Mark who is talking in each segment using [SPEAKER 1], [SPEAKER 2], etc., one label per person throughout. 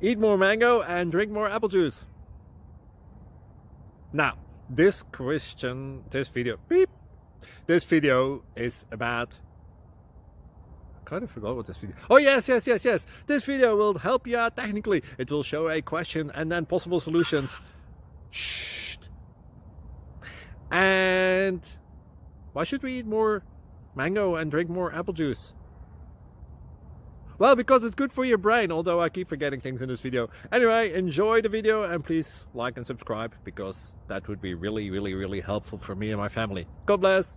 [SPEAKER 1] Eat more mango and drink more apple juice. Now, this video is about... I kind of forgot what this video... Oh, yes. This video will help you out technically. It will show a question and then possible solutions. Shh. And why should we eat more mango and drink more apple juice? Well, because it's good for your brain, although I keep forgetting things in this video. Anyway, enjoy the video and please like and subscribe, because that would be really helpful for me and my family. God bless!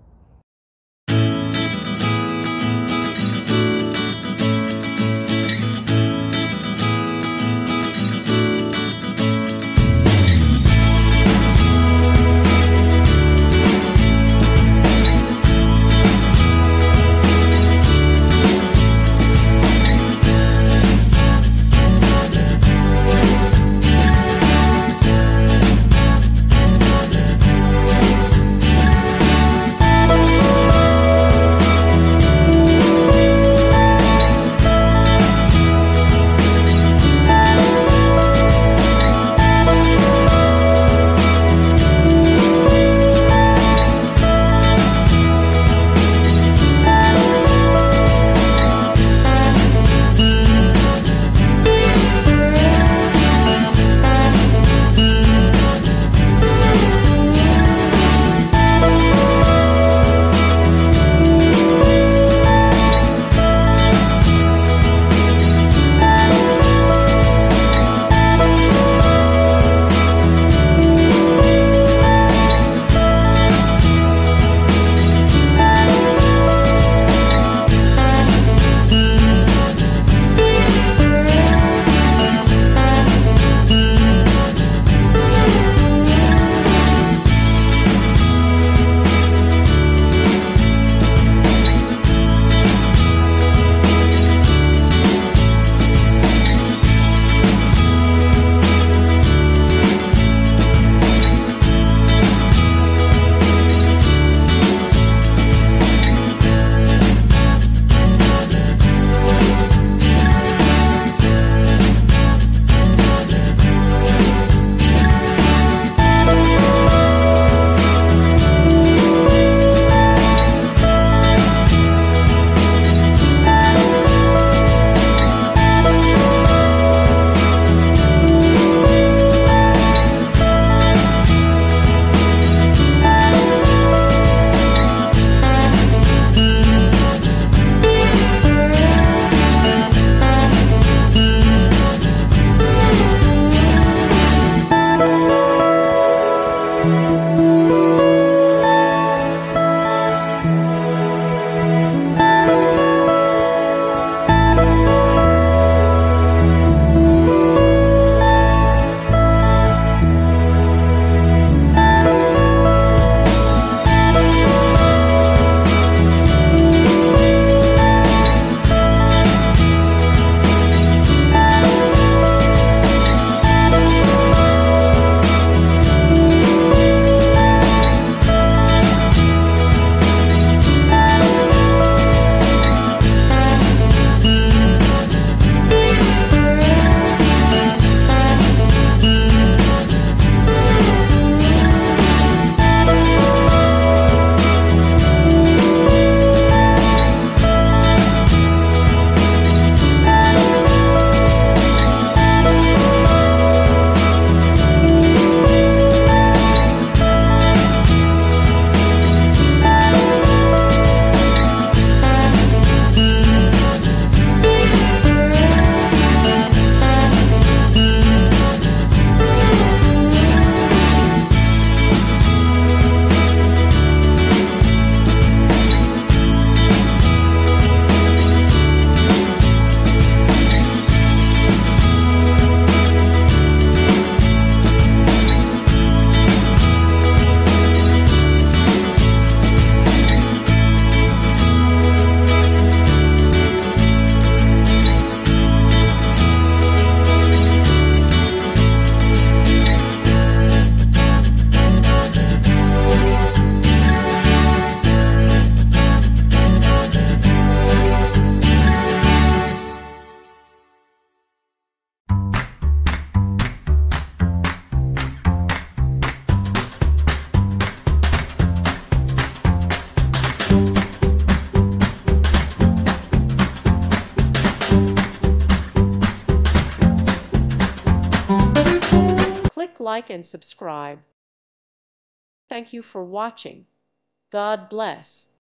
[SPEAKER 2] Click like and subscribe. Thank you for watching. God bless.